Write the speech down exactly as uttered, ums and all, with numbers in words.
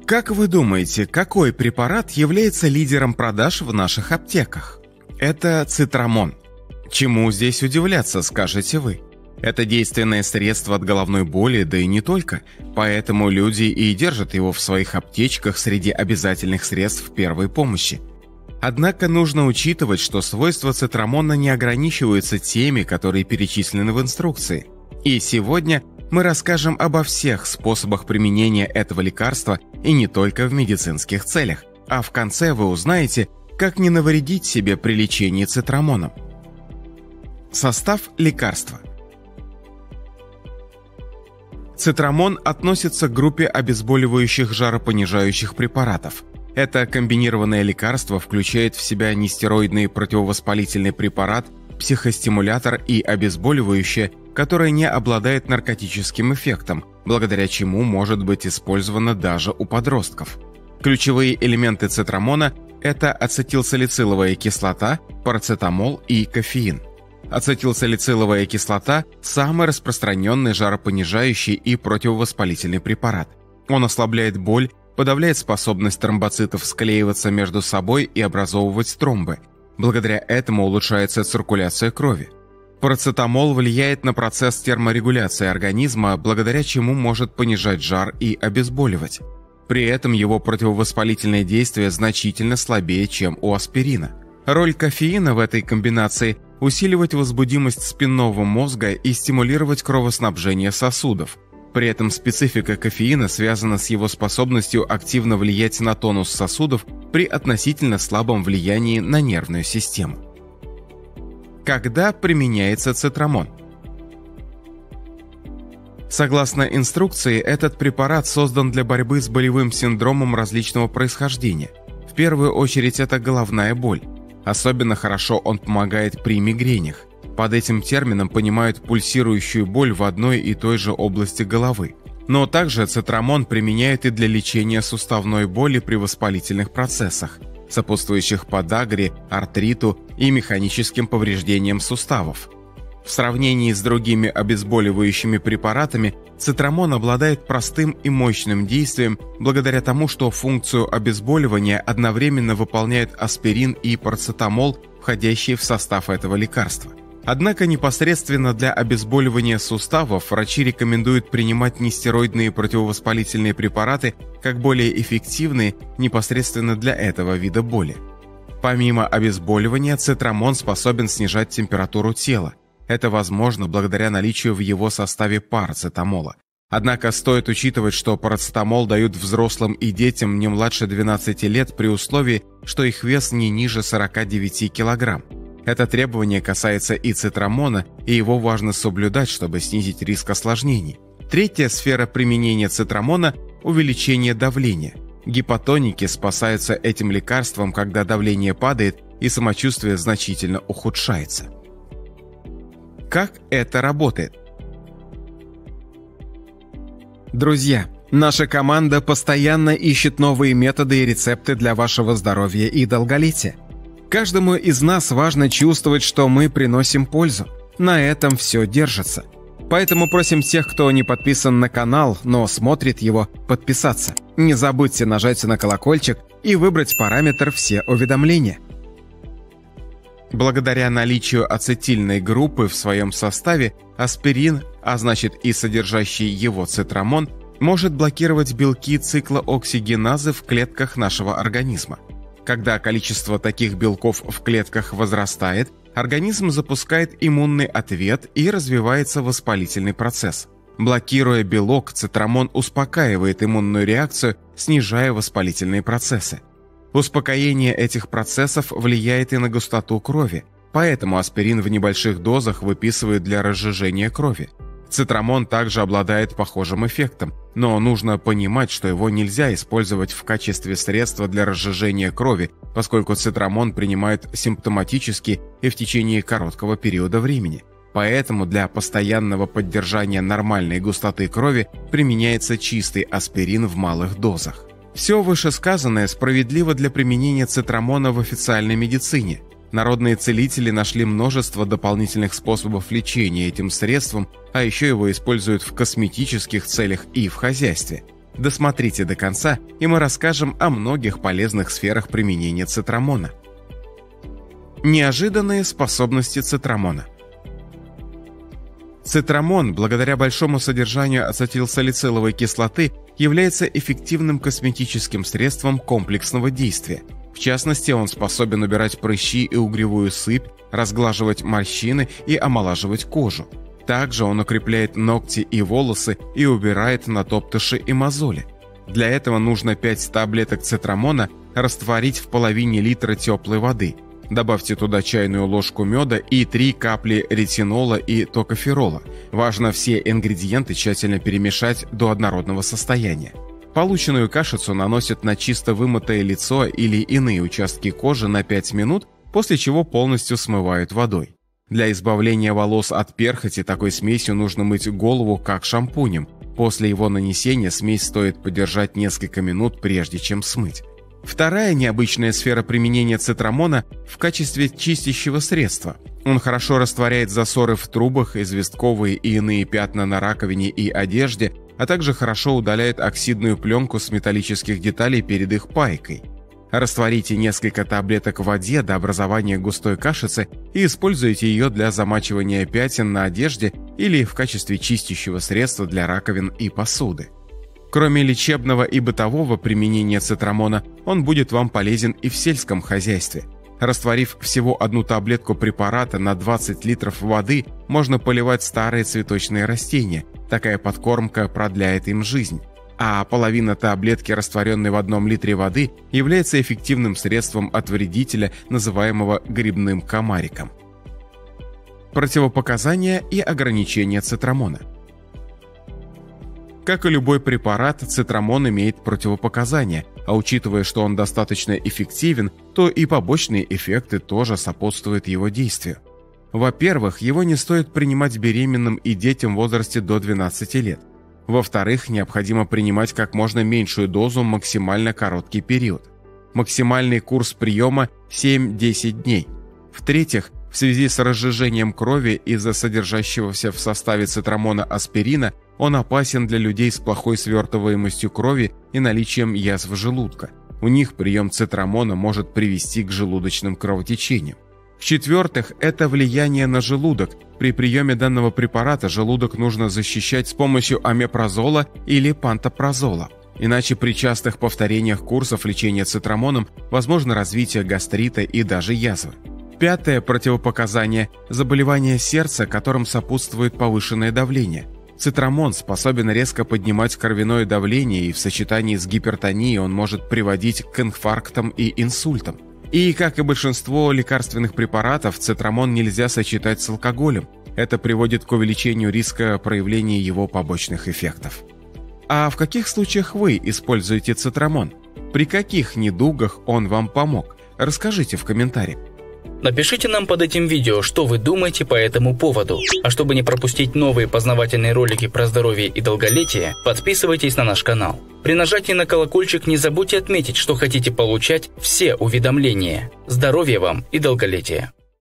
Как вы думаете, какой препарат является лидером продаж в наших аптеках? Это цитрамон. Чему здесь удивляться, скажете вы? Это действенное средство от головной боли, да и не только, поэтому люди и держат его в своих аптечках среди обязательных средств первой помощи. Однако нужно учитывать, что свойства цитрамона не ограничиваются теми, которые перечислены в инструкции. И сегодня мы расскажем обо всех способах применения этого лекарства и не только в медицинских целях, а в конце вы узнаете, как не навредить себе при лечении цитрамоном. Состав лекарства. Цитрамон относится к группе обезболивающих жаропонижающих препаратов. Это комбинированное лекарство включает в себя нестероидный противовоспалительный препарат, психостимулятор и обезболивающее, которое не обладает наркотическим эффектом, благодаря чему может быть использовано даже у подростков. Ключевые элементы цитрамона – это ацетилсалициловая кислота, парацетамол и кофеин. Ацетилсалициловая кислота – самый распространенный жаропонижающий и противовоспалительный препарат. Он ослабляет боль, подавляет способность тромбоцитов склеиваться между собой и образовывать тромбы. Благодаря этому улучшается циркуляция крови. Парацетамол влияет на процесс терморегуляции организма, благодаря чему может понижать жар и обезболивать. При этом его противовоспалительное действие значительно слабее, чем у аспирина. Роль кофеина в этой комбинации – усиливать возбудимость спинного мозга и стимулировать кровоснабжение сосудов. При этом специфика кофеина связана с его способностью активно влиять на тонус сосудов при относительно слабом влиянии на нервную систему. Когда применяется цитрамон? Согласно инструкции, этот препарат создан для борьбы с болевым синдромом различного происхождения. В первую очередь это головная боль. Особенно хорошо он помогает при мигренях. Под этим термином понимают пульсирующую боль в одной и той же области головы. Но также цитрамон применяют и для лечения суставной боли при воспалительных процессах, сопутствующих подагре, артриту и механическим повреждениям суставов. В сравнении с другими обезболивающими препаратами, цитрамон обладает простым и мощным действием благодаря тому, что функцию обезболивания одновременно выполняют аспирин и парацетамол, входящие в состав этого лекарства. Однако непосредственно для обезболивания суставов врачи рекомендуют принимать нестероидные противовоспалительные препараты как более эффективные непосредственно для этого вида боли. Помимо обезболивания, цитрамон способен снижать температуру тела. Это возможно благодаря наличию в его составе парацетамола. Однако стоит учитывать, что парацетамол дают взрослым и детям не младше двенадцати лет при условии, что их вес не ниже сорока девяти килограмм. Это требование касается и цитрамона, и его важно соблюдать, чтобы снизить риск осложнений. Третья сфера применения цитрамона – увеличение давления. Гипотоники спасаются этим лекарством, когда давление падает и самочувствие значительно ухудшается. Как это работает? Друзья, наша команда постоянно ищет новые методы и рецепты для вашего здоровья и долголетия. Каждому из нас важно чувствовать, что мы приносим пользу. На этом все держится. Поэтому просим тех, кто не подписан на канал, но смотрит его, подписаться. Не забудьте нажать на колокольчик и выбрать параметр «Все уведомления». Благодаря наличию ацетильной группы в своем составе, аспирин, а значит и содержащий его цитрамон, может блокировать белки цикла оксигеназы в клетках нашего организма. Когда количество таких белков в клетках возрастает, организм запускает иммунный ответ и развивается воспалительный процесс. Блокируя белок, цитрамон успокаивает иммунную реакцию, снижая воспалительные процессы. Успокоение этих процессов влияет и на густоту крови, поэтому аспирин в небольших дозах выписывают для разжижения крови. Цитрамон также обладает похожим эффектом, но нужно понимать, что его нельзя использовать в качестве средства для разжижения крови, поскольку цитрамон принимают симптоматически и в течение короткого периода времени. Поэтому для постоянного поддержания нормальной густоты крови применяется чистый аспирин в малых дозах. Все вышесказанное справедливо для применения цитрамона в официальной медицине. Народные целители нашли множество дополнительных способов лечения этим средством, а еще его используют в косметических целях и в хозяйстве. Досмотрите до конца, и мы расскажем о многих полезных сферах применения цитрамона. Неожиданные способности цитрамона. Цитрамон, благодаря большому содержанию ацетилсалициловой кислоты, является эффективным косметическим средством комплексного действия. В частности, он способен убирать прыщи и угревую сыпь, разглаживать морщины и омолаживать кожу. Также он укрепляет ногти и волосы и убирает натоптыши и мозоли. Для этого нужно пять таблеток цитрамона растворить в половине литра теплой воды. Добавьте туда чайную ложку меда и три капли ретинола и токоферола. Важно все ингредиенты тщательно перемешать до однородного состояния. Полученную кашицу наносят на чисто вымытое лицо или иные участки кожи на пять минут, после чего полностью смывают водой. Для избавления волос от перхоти такой смесью нужно мыть голову как шампунем. После его нанесения смесь стоит подержать несколько минут, прежде чем смыть. Вторая необычная сфера применения цитрамона в качестве чистящего средства. Он хорошо растворяет засоры в трубах, известковые и иные пятна на раковине и одежде, а также хорошо удаляет оксидную пленку с металлических деталей перед их пайкой. Растворите несколько таблеток в воде до образования густой кашицы и используйте ее для замачивания пятен на одежде или в качестве чистящего средства для раковин и посуды. Кроме лечебного и бытового применения цитрамона, он будет вам полезен и в сельском хозяйстве. Растворив всего одну таблетку препарата на двадцать литров воды, можно поливать старые цветочные растения. Такая подкормка продляет им жизнь. А половина таблетки, растворенной в одном литре воды, является эффективным средством от вредителя, называемого грибным комариком. Противопоказания и ограничения цитрамона. Как и любой препарат, цитрамон имеет противопоказания, а учитывая, что он достаточно эффективен, то и побочные эффекты тоже сопутствуют его действию. Во-первых, его не стоит принимать беременным и детям в возрасте до двенадцати лет. Во-вторых, необходимо принимать как можно меньшую дозу максимально короткий период. Максимальный курс приема семь-десять дней. В-третьих, в связи с разжижением крови из-за содержащегося в составе цитрамона аспирина, он опасен для людей с плохой свертываемостью крови и наличием язв желудка. У них прием цитрамона может привести к желудочным кровотечениям. В-четвертых, это влияние на желудок. При приеме данного препарата желудок нужно защищать с помощью омепразола или пантопрозола. Иначе при частых повторениях курсов лечения цитрамоном возможно развитие гастрита и даже язвы. Пятое противопоказание – заболевание сердца, которым сопутствует повышенное давление. Цитрамон способен резко поднимать кровяное давление, и в сочетании с гипертонией он может приводить к инфарктам и инсультам. И, как и большинство лекарственных препаратов, цитрамон нельзя сочетать с алкоголем. Это приводит к увеличению риска проявления его побочных эффектов. А в каких случаях вы используете цитрамон? При каких недугах он вам помог? Расскажите в комментариях. Напишите нам под этим видео, что вы думаете по этому поводу. А чтобы не пропустить новые познавательные ролики про здоровье и долголетие, подписывайтесь на наш канал. При нажатии на колокольчик не забудьте отметить, что хотите получать все уведомления. Здоровья вам и долголетия!